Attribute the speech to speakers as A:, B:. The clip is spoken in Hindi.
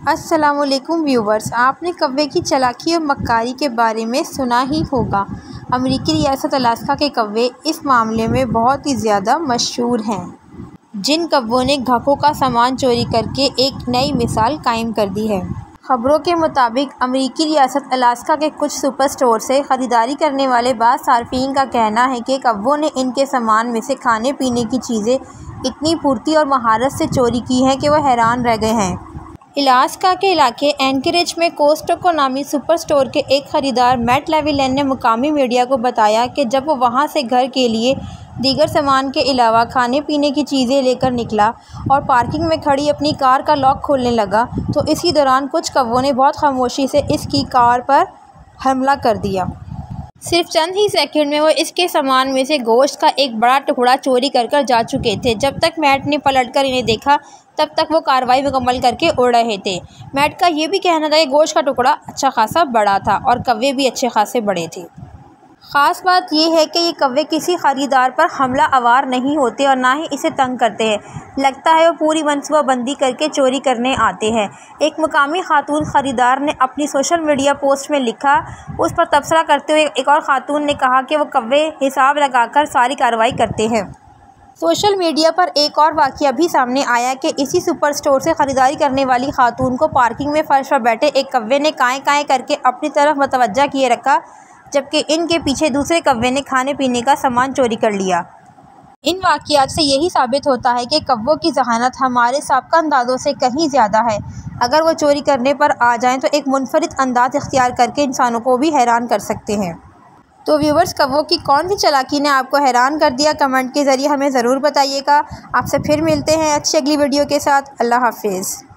A: अस्सलामुअलैकुम व्यूवर्स, आपने कौवे की चालाकी और मक्कारी के बारे में सुना ही होगा। अमेरिकी रियासत अलास्का के कौवे इस मामले में बहुत ही ज़्यादा मशहूर हैं। जिन कौवों ने ग्राहकों का सामान चोरी करके एक नई मिसाल कायम कर दी है। खबरों के मुताबिक अमेरिकी रियासत अलास्का के कुछ सुपर स्टोर से ख़रीदारी करने वाले बाज़ सार्फिन का कहना है कि कौवों ने इनके सामान में से खाने पीने की चीज़ें इतनी फुर्ती और महारत से चोरी की हैं कि वह हैरान रह गए हैं। अलास्का के इलाके एंकरेज में कोस्टको नामी सुपर स्टोर के एक ख़रीदार मैट लेविलन ने मुकामी मीडिया को बताया कि जब वो वहाँ से घर के लिए दीगर सामान के अलावा खाने पीने की चीज़ें लेकर निकला और पार्किंग में खड़ी अपनी कार का लॉक खोलने लगा तो इसी दौरान कुछ कौवों ने बहुत खामोशी से इसकी कार पर हमला कर दिया। सिर्फ चंद ही सेकंड में वो इसके सामान में से गोश्त का एक बड़ा टुकड़ा चोरी कर जा चुके थे। जब तक मैट ने पलटकर इन्हें देखा तब तक वो कार्रवाई मुकम्मल करके उड़ रहे थे। मैट का ये भी कहना था कि गोश्त का टुकड़ा अच्छा खासा बड़ा था और कौवे भी अच्छे खासे बड़े थे। ख़ास बात यह है कि ये कौवे किसी ख़रीदार पर हमला आवर नहीं होते और ना ही इसे तंग करते हैं। लगता है वो पूरी मनसूबाबंदी करके चोरी करने आते हैं। एक मुकामी खातून ख़रीदार ने अपनी सोशल मीडिया पोस्ट में लिखा। उस पर तबसरा करते हुए एक और खातून ने कहा कि वो कौवे हिसाब लगाकर सारी कार्रवाई करते हैं। सोशल मीडिया पर एक और वाक़या भी सामने आया कि इसी सुपर स्टोर से ख़रीदारी करने वाली खातून को पार्किंग में फ़र्श पर बैठे एक कौवे ने काएँ करके अपनी तरफ मतवज्जा किए रखा, जबकि इनके पीछे दूसरे कौवे ने खाने पीने का सामान चोरी कर लिया। इन वाक़यात से यही साबित होता है कि कौवों की ज़हानत हमारे साबिक़ा अंदाज़ों से कहीं ज़्यादा है। अगर वो चोरी करने पर आ जाएं तो एक मुनफरिद अंदाज़ इख्तियार करके इंसानों को भी हैरान कर सकते हैं। तो व्यूवर्स, कौवों की कौन सी चालाकी ने आपको हैरान कर दिया? कमेंट के ज़रिए हमें ज़रूर बताइएगा। आपसे फिर मिलते हैं अच्छी अगली वीडियो के साथ। अल्लाह हाफिज़।